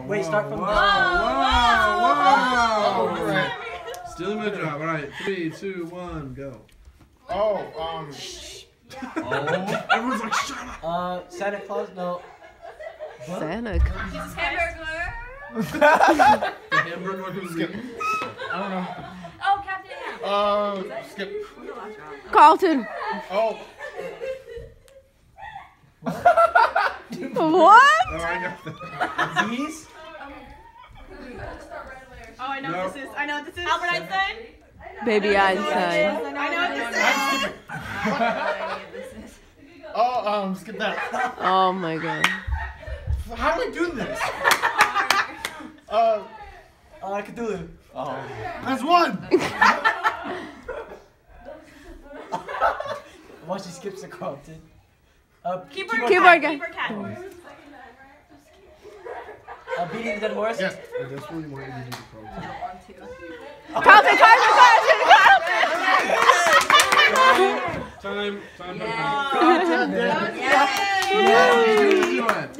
Wait, start from Whoa! Right. Stealing my job. All right, 3, 2, 1, go. Everyone's like, shut up. Santa Claus, no. Santa Claus. Jesus Hamburger. The hamburger who's skip. I don't know. Oh, Captain Ham. Skip. Carlton. Oh. What? Oh, I got that. These? Oh, I know what this is. I know what this is. Albert Einstein? Baby Einstein. I know what this is. Skip that. Oh my god. How do I do this? Cthulhu. Oh. That's one. Once she skips the Carlton. Keyboard guy. cat. Beating the dead horse? Yes. That's what you want to do. Carlton. Time. Carlton. Yeah.